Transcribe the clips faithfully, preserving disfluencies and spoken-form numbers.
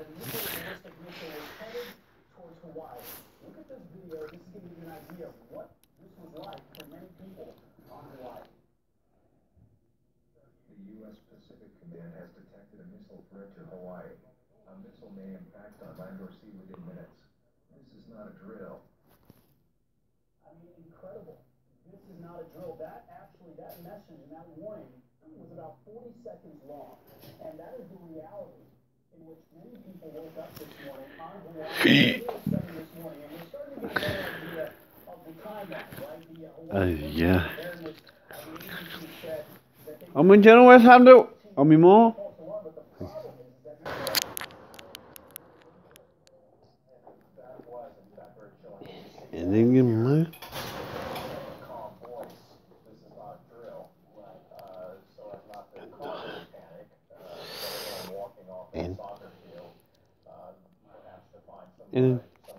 The U S Pacific Command has detected a missile threat to Hawaii. A missile may impact on land or sea within minutes. This is not a drill. I mean, incredible. This is not a drill. That actually, that message and that warning was about forty seconds long. And that is the reality in which many people woke up this morning on Hawaii this morning. And we're starting to get a better idea of the timeline, right? The Hawaii yeah. awareness agency said that they Ông Minh chưa nói sao đâu. Ông Minh mô. Enigma. And and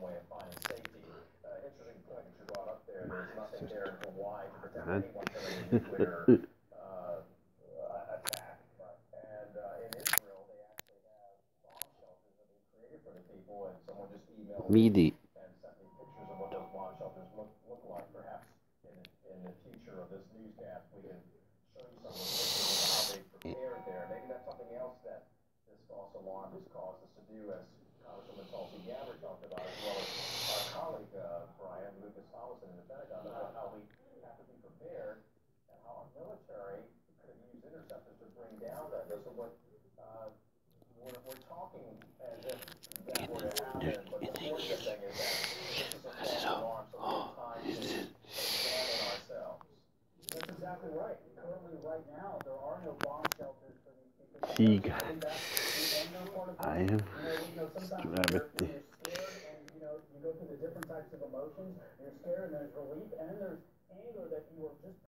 Midi. He got it. I am gravity. You know, you go through the different types of emotions. You're scared, and there's relief, and there's anger that you are just